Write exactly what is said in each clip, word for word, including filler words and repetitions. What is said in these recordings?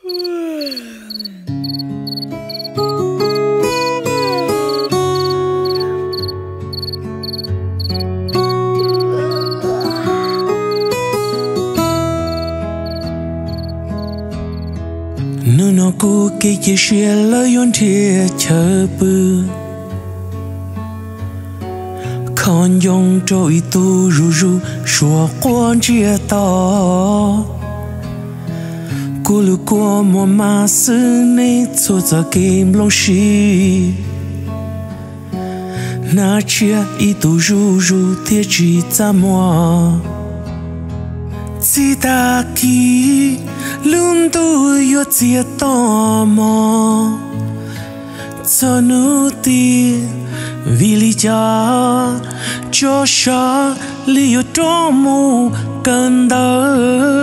nu nó cu kê kê xia lỡ yon thiê chờ bư con yong trôi tu ru ru xua quan chia to cô lu qua mùa ma sư nê cho cho kim long xì na chia y tu ru ru thiê chi cha mùa chỉ ta kỳ luôn tu yo chia to mò cho nu ti vì lý do cho sa lý do mu cần đỡ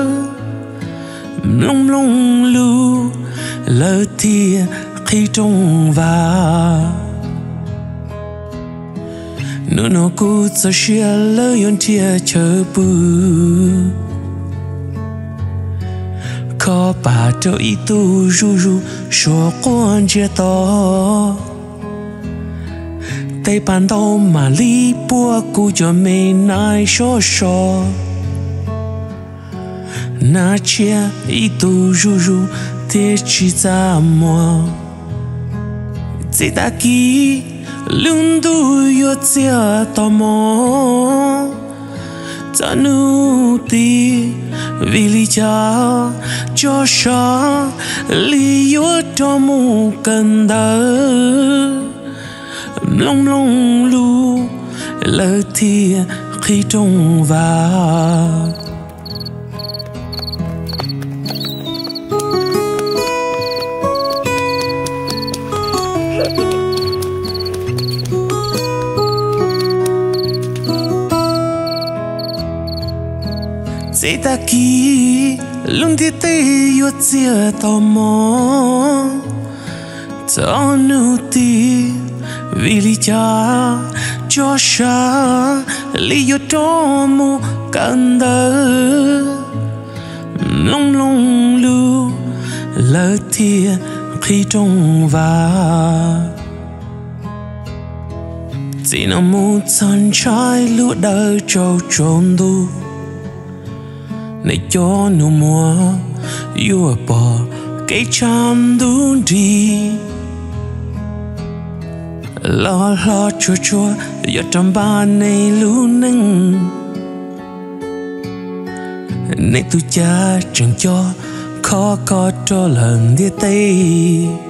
lung lung lu lỡ tia khi trong và nu nó cu cho xia lỡ yon tia chờ bù có bà cho ý tu ru ru xua quan chia to tay bàn đâu mà li bua cu cho mình nai xó xó na chia ý tu ru ru thế chỉ ra mùa chỉ ta kỳ lưng tu yo chia to mò ta nu ti vì lý do cho sa lý yo cho mu cần đỡ long long lu lỡ thì khi trong vào chỉ ta kỳ luôn thì tê yo chia to mò cho nu ti vì lý do cho sa lý yo cho mu cần đỡ long long lu lỡ thì khi trong vào chỉ nó mu chân trái lu đỡ trâu trốn đu này cho nụ mùa yêu bỏ cái chăm đun đi lo lo chua chua giờ trong ba này luôn nâng này tu cha chẳng cho khó có cho lần đi tây